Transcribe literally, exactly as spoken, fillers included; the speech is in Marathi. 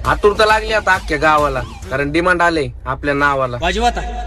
आतुरता लागली आता अख्ख्या गावाला, कारण डिमांड आले आपल्या नावाला. वाजवा आता.